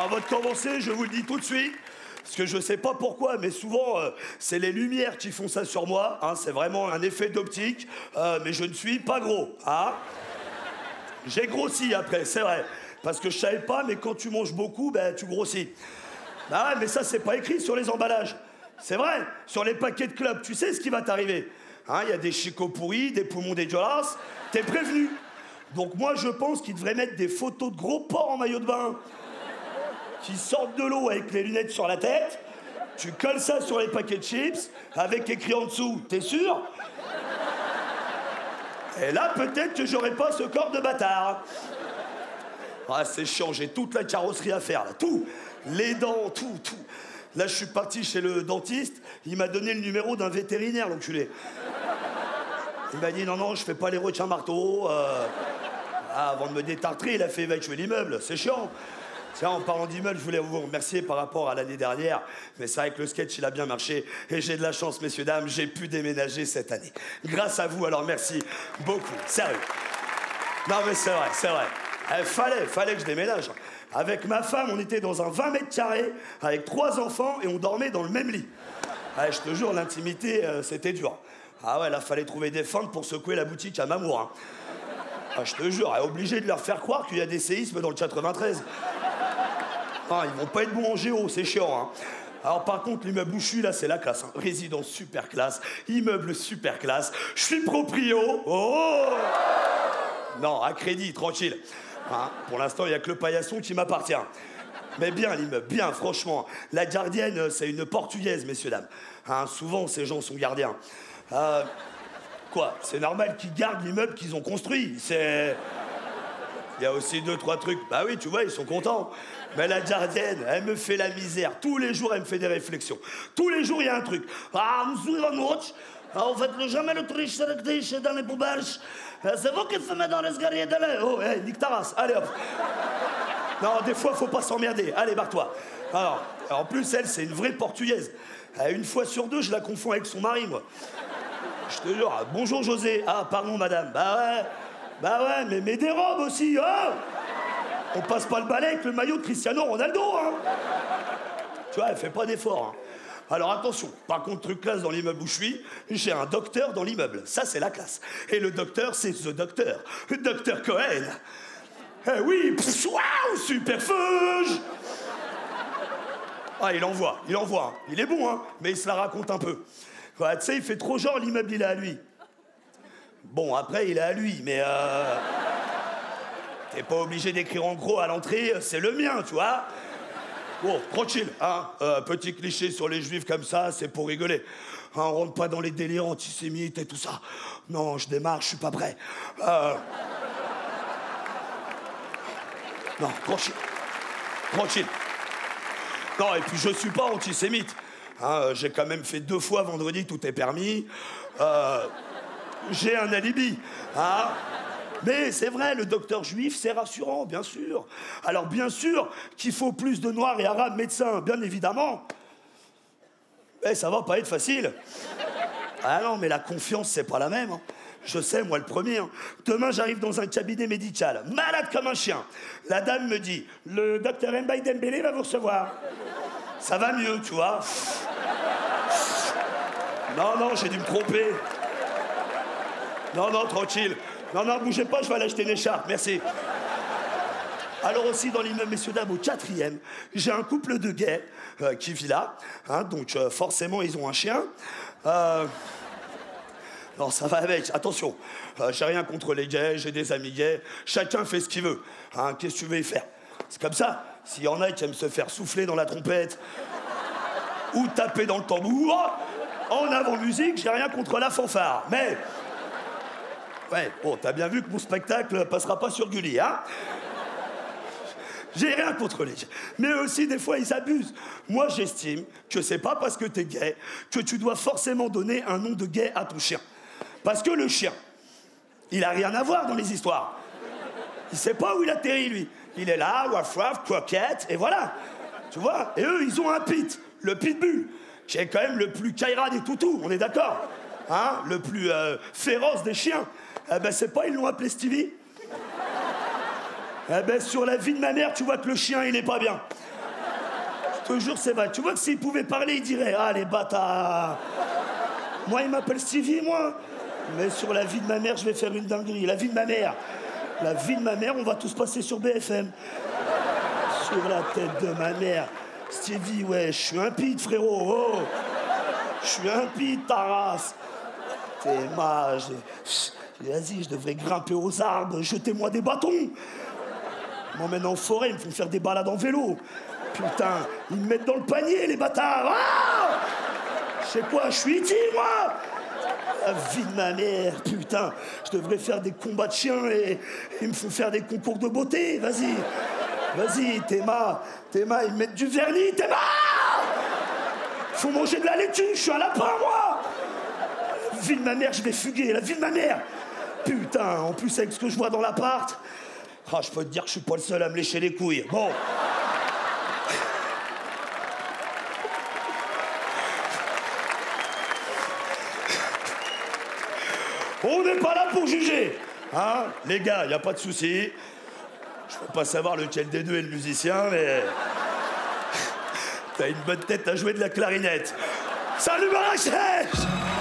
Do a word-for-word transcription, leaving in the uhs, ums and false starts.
avant de commencer, je vous le dis tout de suite, parce que je sais pas pourquoi, mais souvent, euh, c'est les lumières qui font ça sur moi. Hein, c'est vraiment un effet d'optique, euh, mais je ne suis pas gros. Hein. J'ai grossi après, c'est vrai. Parce que je savais pas, mais quand tu manges beaucoup, ben, tu grossis. Ah ouais, mais ça, c'est pas écrit sur les emballages. C'est vrai, sur les paquets de clubs, tu sais ce qui va t'arriver. Hein, il y a des chicots pourris, des poumons dégueulasses, t'es prévenu. Donc moi, je pense qu'ils devraient mettre des photos de gros porcs en maillot de bain qui sortent de l'eau avec les lunettes sur la tête. Tu colles ça sur les paquets de chips avec écrit en dessous, t'es sûr? Et là, peut-être que j'aurais pas ce corps de bâtard. Ah, c'est chiant, j'ai toute la carrosserie à faire, là, tout. Les dents, tout, tout. Là, je suis parti chez le dentiste, il m'a donné le numéro d'un vétérinaire, l'enculé. Il m'a dit, non, non, je fais pas les requins marteaux. Euh... Ah, avant de me détartrer, il a fait évacuer l'immeuble, c'est chiant. Tiens, en parlant d'immeuble, je voulais vous remercier par rapport à l'année dernière, mais c'est vrai que le sketch, il a bien marché, et j'ai de la chance, messieurs, dames, j'ai pu déménager cette année. Grâce à vous, alors merci beaucoup, sérieux. Non, mais c'est vrai, c'est vrai. Il fallait, fallait que je déménage. Avec ma femme, on était dans un vingt mètres carrés, avec trois enfants, et on dormait dans le même lit. Ah, je te jure, l'intimité, euh, c'était dur. Ah ouais, là, fallait trouver des fentes pour secouer la boutique à Mamour. Hein. Ah, je te jure, obligé de leur faire croire qu'il y a des séismes dans le quatre-vingt-treize. Ah, ils vont pas être bons en géo, c'est chiant. Hein. Alors par contre, l'immeuble où je suis, là, c'est la classe. Hein. Résidence super classe, immeuble super classe. Je suis proprio. Oh non, à crédit, tranquille. Hein, pour l'instant, il n'y a que le paillasson qui m'appartient. Mais bien, l'immeuble, bien, franchement. La gardienne, c'est une Portugaise, messieurs, dames. Hein, souvent, ces gens sont gardiens. Euh, quoi? C'est normal qu'ils gardent l'immeuble qu'ils ont construit. C'est... Il y a aussi deux, trois trucs. Bah oui, tu vois, ils sont contents. Mais la gardienne, elle me fait la misère. Tous les jours, elle me fait des réflexions. Tous les jours, il y a un truc. Ah, monsieur Ivanovic, en fait, jamais le triche dans les poubelles. C'est vous qui fumez dans l'escalier de l'air. Oh, hey, nique ta race. Allez, hop. Non, des fois, faut pas s'emmerder. Allez, barre-toi. Alors, en plus, elle, c'est une vraie Portugaise. Une fois sur deux, je la confonds avec son mari, moi. Je te jure, bonjour José. Ah, pardon, madame. Bah ouais. Bah ouais, mais mets des robes aussi, hein. On passe pas le balai avec le maillot de Cristiano Ronaldo, hein. Tu vois, elle fait pas d'effort, hein. Alors attention, par contre, truc classe dans l'immeuble où je suis, j'ai un docteur dans l'immeuble. Ça, c'est la classe. Et le docteur, c'est The Docteur. Docteur Cohen. Eh oui, pff, waouh, super feuge. Ah, il envoie, il envoie. Il est bon, hein, mais il se la raconte un peu. Ouais, tu sais, il fait trop genre, l'immeuble, il est à lui. Bon, après, il est à lui, mais euh... t'es pas obligé d'écrire en gros à l'entrée, c'est le mien, tu vois. Bon, tranquille, hein. Euh, petit cliché sur les juifs comme ça, c'est pour rigoler. Hein, on rentre pas dans les délires antisémites et tout ça. Non, je démarre, je suis pas prêt. Euh... Non, tranquille. Tranquille. Non, et puis je suis pas antisémite. Hein, j'ai quand même fait deux fois vendredi, tout est permis. Euh... J'ai un alibi, hein. Mais c'est vrai, le docteur juif, c'est rassurant, bien sûr. Alors, bien sûr qu'il faut plus de noirs et arabes médecins, bien évidemment. Mais ça va pas être facile. Ah non, mais la confiance, c'est pas la même. Hein. Je sais, moi, le premier. Hein. Demain, j'arrive dans un cabinet médical, malade comme un chien. La dame me dit, le docteur Mbaye Dembélé va vous recevoir. Ça va mieux, tu vois. Non, non, j'ai dû me tromper. Non, non, tranquille. Non, non, bougez pas, je vais aller acheter une écharpe, merci. Alors aussi, dans l'immeuble, messieurs, dames, au quatrième, j'ai un couple de gays euh, qui vit là. Hein, donc, euh, forcément, ils ont un chien. Euh... Non, ça va avec, attention. Euh, j'ai rien contre les gays, j'ai des amis gays. Chacun fait ce qu'il veut. Hein, qu'est-ce que tu veux y faire? C'est comme ça. S'il y en a qui aiment se faire souffler dans la trompette ou taper dans le tambour, en avant-musique, j'ai rien contre la fanfare. Mais... Ouais, bon, t'as bien vu que mon spectacle passera pas sur Gulli, hein? J'ai rien contre les gays. Mais aussi, des fois, ils abusent. Moi, j'estime que c'est pas parce que t'es gay que tu dois forcément donner un nom de gay à ton chien. Parce que le chien, il a rien à voir dans les histoires. Il sait pas où il atterrit, lui. Il est là, waf waf, croquette, et voilà. Tu vois? Et eux, ils ont un pit, le pitbull, qui est quand même le plus Kaira des toutous, on est d'accord? Hein? Le plus euh, féroce des chiens. Eh ben, c'est pas, ils l'ont appelé Stevie? Eh ben, sur la vie de ma mère, tu vois que le chien, il est pas bien. Je te jure, c'est vrai. Tu vois que s'il pouvait parler, il dirait « Ah, les bâtards !» Moi, il m'appelle Stevie, moi. Mais sur la vie de ma mère, je vais faire une dinguerie. La vie de ma mère. La vie de ma mère, on va tous passer sur B F M. Sur la tête de ma mère. Stevie, ouais, je suis un pite, frérot. Oh. Je suis un pite, ta race. T'es mage. Vas-y, je devrais grimper aux arbres. Jetez-moi des bâtons. Ils m'emmènent en forêt, ils me font faire des balades en vélo. Putain, ils me mettent dans le panier, les bâtards. Ah, je sais quoi, je suis E T, moi. La vie de ma mère, putain. Je devrais faire des combats de chiens et ils me font faire des concours de beauté. Vas-y. Vas-y, Théma. Théma, ils me mettent du vernis. Théma! Faut manger de la laitue, je suis un lapin, moi. La vie de ma mère, je vais fuguer. La vie de ma mère. Putain, en plus, avec ce que je vois dans l'appart, ah, je peux te dire que je suis pas le seul à me lécher les couilles. Bon. On n'est pas là pour juger. Hein, les gars, y a pas de souci. Je peux pas savoir lequel des deux est le musicien, mais... T'as une bonne tête à jouer de la clarinette. Salut Marrakech!